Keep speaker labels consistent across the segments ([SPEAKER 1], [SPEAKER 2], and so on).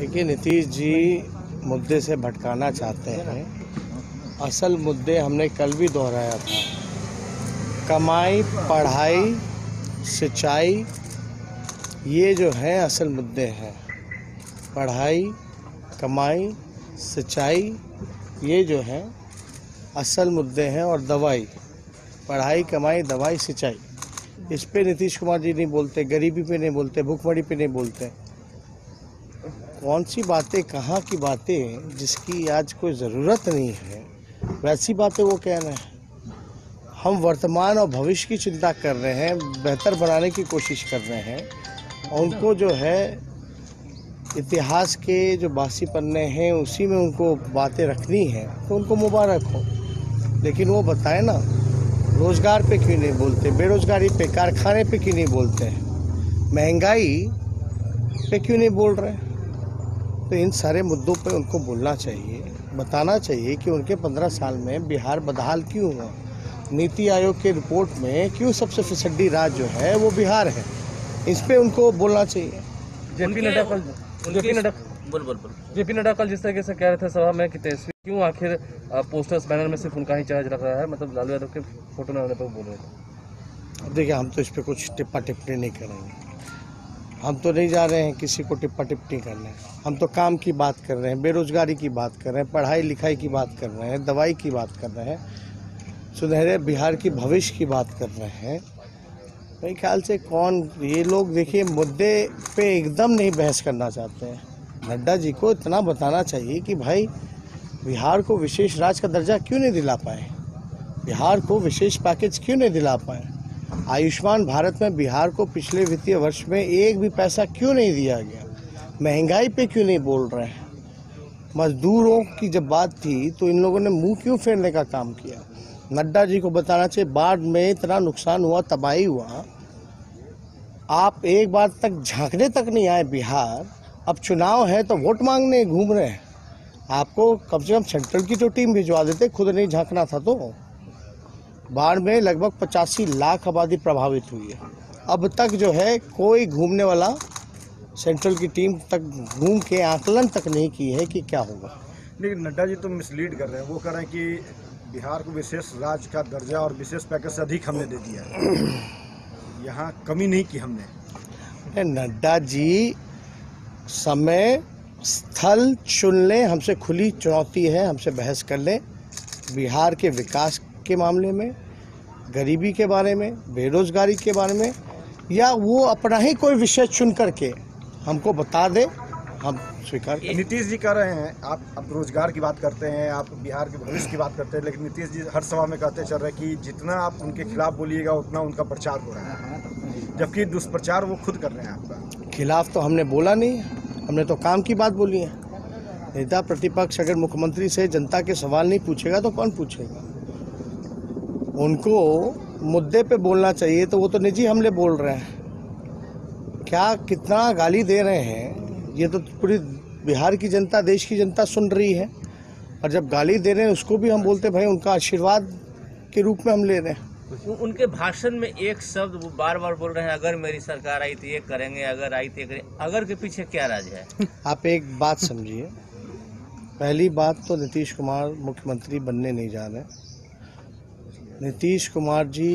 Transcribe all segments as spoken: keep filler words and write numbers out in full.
[SPEAKER 1] देखिए, नीतीश जी मुद्दे से भटकाना चाहते हैं। असल मुद्दे हमने कल भी दोहराया था। कमाई, पढ़ाई, सिंचाई, ये जो है असल मुद्दे हैं। पढ़ाई, कमाई, सिंचाई, ये जो है असल मुद्दे हैं। और दवाई, पढ़ाई, कमाई, दवाई, सिंचाई, इस पे नीतीश कुमार जी नहीं बोलते। गरीबी पे नहीं बोलते, भूखमरी पे नहीं बोलते। कौन सी बातें, कहाँ की बातें जिसकी आज कोई ज़रूरत नहीं है, वैसी बातें वो कह रहे हैं। हम वर्तमान और भविष्य की चिंता कर रहे हैं, बेहतर बनाने की कोशिश कर रहे हैं। और उनको जो है इतिहास के जो बासी पन्ने हैं उसी में उनको बातें रखनी है, तो उनको मुबारक हो। लेकिन वो बताएं ना, रोज़गार पे क्यों नहीं बोलते, बेरोज़गारी पे, कारखाने पे क्यों नहीं बोलते हैं, महंगाई पे क्यों नहीं बोल रहे हैं। तो इन सारे मुद्दों पे उनको बोलना चाहिए, बताना चाहिए कि उनके पंद्रह साल में बिहार बदहाल क्यों हुआ। नीति आयोग के रिपोर्ट में क्यों सबसे फिसड्डी राज्य जो है वो बिहार है, इस पे उनको बोलना चाहिए।
[SPEAKER 2] जेपी नड्डा कल जेपी नड्डा बोल बोल बोल जेपी नड्डा कल जिस तरीके से कह रहे थे सभा में कि तेजस्वी क्यों आखिर पोस्टर्स बैनर में सिर्फ उनका ही चेहरा झलक रहा है, मतलब लालू यादव के फोटो न होने पर बोल रहे थे।
[SPEAKER 1] अब देखिए, हम तो इस पर कुछ टिप्पा टिप्पणी नहीं करेंगे। हम तो नहीं जा रहे हैं किसी को टिप्पा टिप्पणी करने। हम तो काम की बात कर रहे हैं, बेरोजगारी की बात कर रहे हैं, पढ़ाई लिखाई की बात कर रहे हैं, दवाई की बात कर रहे हैं, सुनहरे बिहार की भविष्य की बात कर रहे हैं। मेरे ख्याल से कौन ये लोग, देखिए, मुद्दे पे एकदम नहीं बहस करना चाहते हैं। नड्डा जी को इतना बताना चाहिए कि भाई बिहार को विशेष राज्य का दर्जा क्यों नहीं दिला पाए, बिहार को विशेष पैकेज क्यों नहीं दिला पाए, आयुष्मान भारत में बिहार को पिछले वित्तीय वर्ष में एक भी पैसा क्यों नहीं दिया गया, महंगाई पे क्यों नहीं बोल रहे हैं। मजदूरों की जब बात थी तो इन लोगों ने मुंह क्यों फेरने का काम किया। नड्डा जी को बताना चाहिए, बाढ़ में इतना नुकसान हुआ, तबाही हुआ, आप एक बार तक झांकने तक नहीं आए बिहार। अब चुनाव है तो वोट मांगने घूम रहे हैं। आपको कम से कम सेंट्रल की तो टीम भिजवा देते, खुद नहीं झांकना था। तो बाढ़ में लगभग पचासी लाख आबादी प्रभावित हुई है। अब तक जो है कोई घूमने वाला सेंट्रल की टीम तक घूम के आकलन तक नहीं की है कि क्या होगा।
[SPEAKER 3] लेकिन नड्डा जी तो मिसलीड कर रहे हैं। वो कह रहे हैं कि बिहार को विशेष राज्य का दर्जा और विशेष पैकेज से अधिक हमने दे दिया है, यहाँ कमी नहीं की हमने।
[SPEAKER 1] नड्डा जी समय स्थल चुन लें, हमसे खुली चुनौती है, हमसे बहस कर लें। बिहार के विकास के मामले में, गरीबी के बारे में, बेरोजगारी के बारे में, या वो अपना ही कोई विषय चुन करके हमको बता दे, हम स्वीकार करें।
[SPEAKER 3] नीतीश जी कह रहे हैं, आप अब रोजगार की बात करते हैं, आप बिहार के भविष्य की बात करते हैं, लेकिन नीतीश जी हर सभा में कहते चल रहे हैं कि जितना आप उनके खिलाफ बोलिएगा उतना उनका प्रचार हो रहा है, जबकि दुष्प्रचार वो खुद कर रहे हैं आपका।
[SPEAKER 1] खिलाफ तो हमने बोला नहीं है, हमने तो काम की बात बोली है। नेता प्रतिपक्ष अगर मुख्यमंत्री से जनता के सवाल नहीं पूछेगा तो कौन पूछेगा। उनको मुद्दे पे बोलना चाहिए, तो वो तो निजी हमले बोल रहे हैं। क्या कितना गाली दे रहे हैं, ये तो पूरी बिहार की जनता, देश की जनता सुन रही है। और जब गाली दे रहे हैं उसको भी हम बोलते भाई उनका आशीर्वाद के रूप में हम ले रहे हैं।
[SPEAKER 4] उनके भाषण में एक शब्द वो बार बार बोल रहे हैं, अगर मेरी सरकार आई तो ये करेंगे, अगर आई तो ये करेंगे। अगर के पीछे क्या राज है?
[SPEAKER 1] आप एक बात समझिए, पहली बात तो नीतीश कुमार मुख्यमंत्री बनने नहीं जा रहे। नीतीश कुमार जी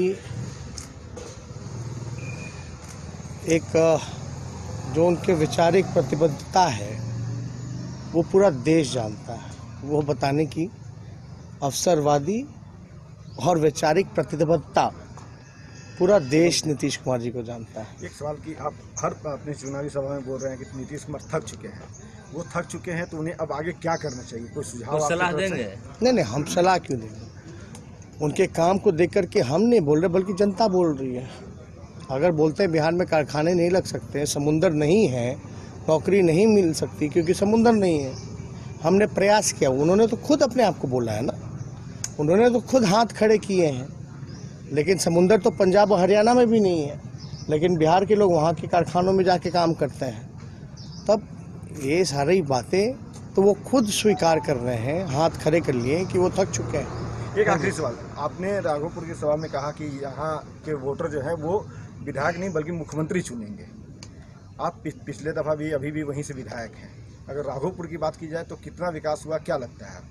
[SPEAKER 1] एक, जो उनके वैचारिक प्रतिबद्धता है वो पूरा देश जानता है। वो बताने की अवसरवादी और वैचारिक प्रतिबद्धता पूरा देश नीतीश कुमार जी को जानता है।
[SPEAKER 3] एक सवाल कि आप हर अपनी चुनावी सभा में बोल रहे हैं कि नीतीश कुमार थक चुके हैं, वो थक चुके हैं तो उन्हें अब आगे क्या करना चाहिए, कोई सुझाव
[SPEAKER 4] तो सलाह देंगे?
[SPEAKER 1] नहीं नहीं, हम सलाह क्यों देंगे। उनके काम को देख करके हम नहीं बोल रहे, बल्कि जनता बोल रही है। अगर बोलते हैं बिहार में कारखाने नहीं लग सकते, समुंदर नहीं है, नौकरी नहीं मिल सकती क्योंकि समुंदर नहीं है, हमने प्रयास किया। उन्होंने तो खुद अपने आप को बोला है ना, उन्होंने तो खुद हाथ खड़े किए हैं। लेकिन समुंदर तो पंजाब और हरियाणा में भी नहीं है, लेकिन बिहार के लोग वहाँ के कारखानों में जाके काम करते हैं। तब ये सारी बातें तो वो खुद स्वीकार कर रहे हैं, हाथ खड़े कर लिए कि वो थक चुके हैं।
[SPEAKER 3] एक आखिरी सवाल, आपने राघोपुर की सभा में कहा कि यहाँ के वोटर जो है वो विधायक नहीं बल्कि मुख्यमंत्री चुनेंगे। आप पिछले दफ़ा भी, अभी भी वहीं से विधायक हैं, अगर राघोपुर की बात की जाए तो कितना विकास हुआ, क्या लगता है?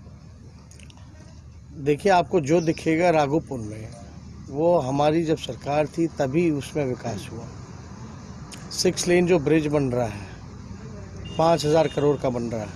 [SPEAKER 1] देखिए, आपको जो दिखेगा राघोपुर में, वो हमारी जब सरकार थी तभी उसमें विकास हुआ। सिक्स लेन जो ब्रिज बन रहा है, पाँच हज़ार करोड़ का बन रहा है,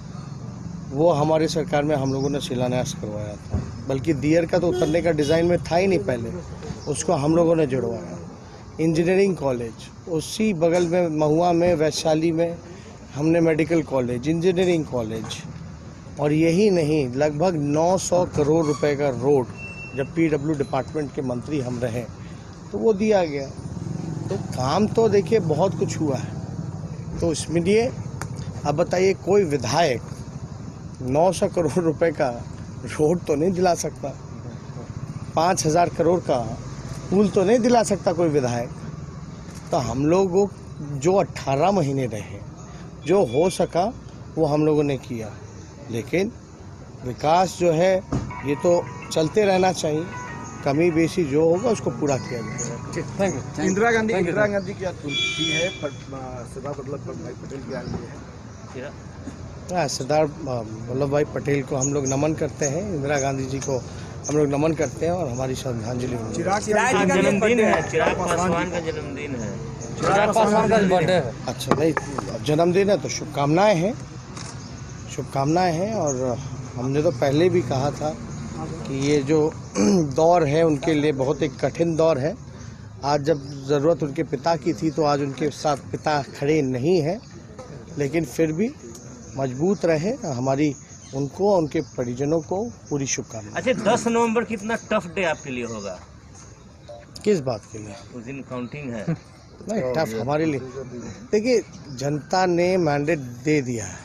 [SPEAKER 1] वो हमारी सरकार में हम लोगों ने शिलान्यास करवाया था। बल्कि दियर का तो उतरने का डिज़ाइन में था ही नहीं पहले, उसको हम लोगों ने जुड़वाया। इंजीनियरिंग कॉलेज उसी बगल में, महुआ में, वैशाली में हमने मेडिकल कॉलेज, इंजीनियरिंग कॉलेज, और यही नहीं, लगभग नौ सौ करोड़ रुपए का रोड जब पीडब्ल्यू डिपार्टमेंट के मंत्री हम रहे तो वो दिया गया। तो काम तो देखिए बहुत कुछ हुआ है। तो इसमें लिए अब बताइए, कोई विधायक नौ सौ करोड़ रुपए का रोड तो नहीं दिला सकता, पाँच हज़ार करोड़ का पुल तो नहीं दिला सकता कोई विधायक। तो हम लोगों जो अट्ठारह महीने रहे, जो हो सका वो हम लोगों ने किया। लेकिन विकास जो है ये तो चलते रहना चाहिए, कमी बेसी जो होगा उसको पूरा किया जाएगा।
[SPEAKER 2] Thank you.
[SPEAKER 3] इंदिरा गांधी इंदिरा गांधी की पुण्यतिथि है, सरदार वल्लभ भाई पटेल की आई है।
[SPEAKER 1] हाँ, सरदार वल्लभ भाई पटेल को हम लोग नमन करते हैं, इंदिरा गांधी जी को हम लोग नमन करते हैं और हमारी श्रद्धांजलि होगी।
[SPEAKER 3] चिराग
[SPEAKER 4] जन्मदिन है, चिराग पासवान का जन्मदिन है।
[SPEAKER 2] चिराग पासवान का बर्थडे है।
[SPEAKER 1] अच्छा, नहीं, जन्मदिन है तो शुभकामनाएं हैं, शुभकामनाएं हैं। और हमने तो पहले भी कहा था कि ये जो दौर है उनके लिए बहुत एक कठिन दौर है। आज जब ज़रूरत उनके पिता की थी तो आज उनके साथ पिता खड़े नहीं हैं, लेकिन फिर भी मजबूत रहे। हमारी उनको और उनके परिजनों को पूरी शुभकामनाएं।
[SPEAKER 4] अच्छा, दस नवंबर कितना टफ डे आपके लिए होगा?
[SPEAKER 1] किस बात के लिए?
[SPEAKER 4] उस दिन काउंटिंग है।
[SPEAKER 1] नहीं, टफ हमारे लिए, देखिए जनता ने मैंडेट दे दिया है,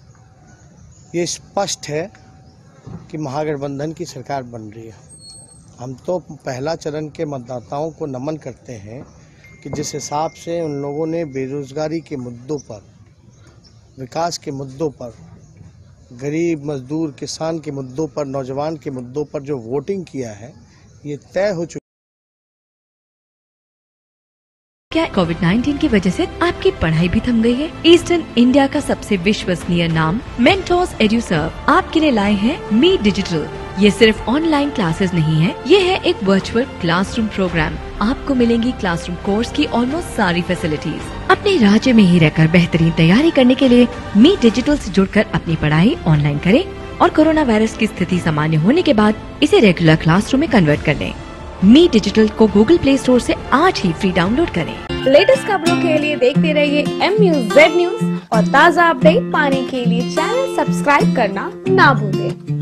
[SPEAKER 1] ये स्पष्ट है कि महागठबंधन की सरकार बन रही है। हम तो पहला चरण के मतदाताओं को नमन करते हैं कि जिस हिसाब से उन लोगों ने बेरोजगारी के मुद्दों पर, विकास के मुद्दों पर, गरीब मजदूर किसान के मुद्दों पर, नौजवान के मुद्दों पर जो वोटिंग किया है, ये तय हो चुका।
[SPEAKER 5] क्या कोविड नाइन्टीन की वजह से आपकी पढ़ाई भी थम गई है? ईस्टर्न इंडिया का सबसे विश्वसनीय नाम मेंटोस एड्यूसर्व आपके लिए लाए हैं मी डिजिटल। ये सिर्फ ऑनलाइन क्लासेस नहीं है, ये है एक वर्चुअल क्लासरूम प्रोग्राम। आपको मिलेंगी क्लासरूम कोर्स की ऑलमोस्ट सारी फैसिलिटीज। अपने राज्य में ही रहकर बेहतरीन तैयारी करने के लिए मी डिजिटल से जुड़कर अपनी पढ़ाई ऑनलाइन करें और कोरोना वायरस की स्थिति सामान्य होने के बाद इसे रेगुलर क्लासरूम में कन्वर्ट कर लें। मी डिजिटल को गूगल प्ले स्टोर से आज ही फ्री डाउनलोड करें।
[SPEAKER 6] लेटेस्ट खबरों के लिए देखते रहिए एम न्यूज़ जेड न्यूज़ और ताज़ा अपडेट पाने के लिए चैनल सब्सक्राइब करना ना भूलें।